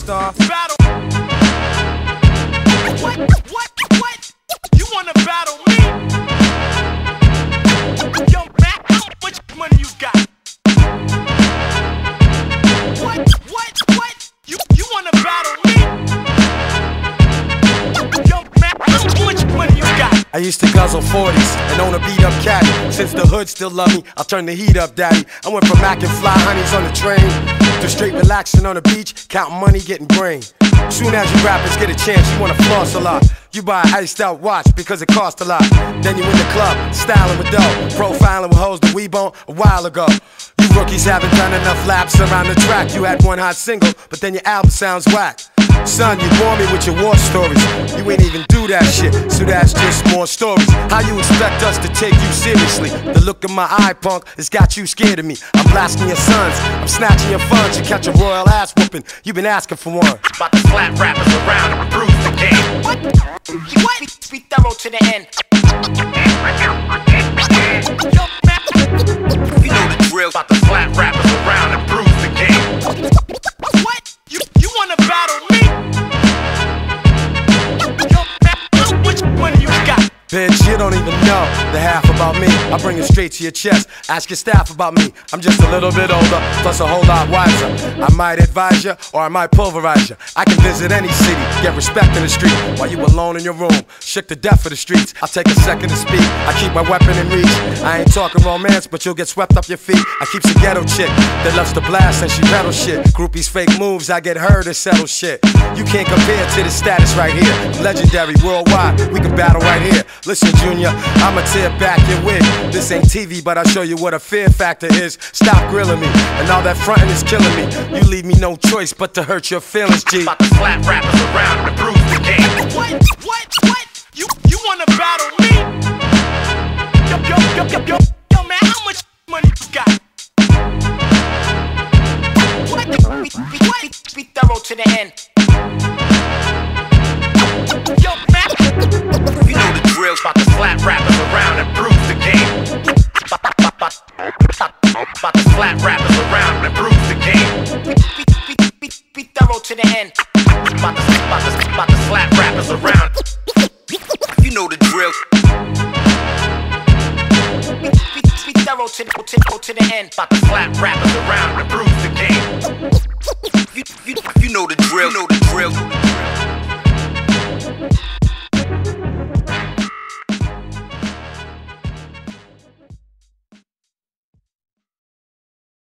Starr. Battle. What? You wanna battle me? Yo, Matt, how much money you got? What? You wanna battle me? Yo, Matt, how much money you got? I used to guzzle 40s and own a beat-up caddy. Since the hood still love me, I'll turn the heat up, daddy. I went from mackin' fly honeys on the train to straight relaxing on the beach, counting money, getting brain. Soon as you rappers get a chance, you wanna floss a lot. You buy an iced out watch because it costs a lot. Then you in the club, styling with dough, profiling with hoes that we bone a while ago. You rookies haven't done enough laps around the track. You had one hot single, but then your album sounds whack. Son, you bore me with your war stories. You ain't even do that shit, so that's just more stories. How you expect us to take you seriously? The look in my eye, punk, has got you scared of me. I'm blasting your sons, I'm snatching your funds. You catch a royal ass whooping, you been asking for one. About to slap rappers around and bruise the game. What? Be thorough to the end. Yo, man, you know the drill. About to slap rappers around and bruise the game. What? You wanna battle me? Yo, man, how much money you got? Bitch, you don't even know the half about me. I bring it straight to your chest. Ask your staff about me. I'm just a little bit older, plus a whole lot wiser. I might advise you, or I might pulverize you. I can visit any city, get respect in the street, while you alone in your room, shook to death for the streets. I'll take a second to speak. I keep my weapon in reach. I ain't talking romance, but you'll get swept up your feet. I keep a ghetto chick that loves to blast and she pedal shit. Groupies fake moves, I get her to settle shit. You can't compare to the status right here. I'm legendary worldwide. We can battle right here. Listen, Junior, I'ma tear back your wig. This ain't TV, but I'll show you what a fear factor is. Stop grilling me, and all that frontin' is killing me. You leave me no choice but to hurt your feelings, G. About to slap rappers around and bruise the game. What? You wanna battle me? Yo, man, how much money you got? Be thorough to the end. Yo, man, you know the drill. About to slap rappers around and bruise the game. About to slap rappers around and bruise the game. Be thorough to the end. About to slap rappers around. You know the drill. Be thorough to the end. About to slap rappers around and bruise the game. You know the drill.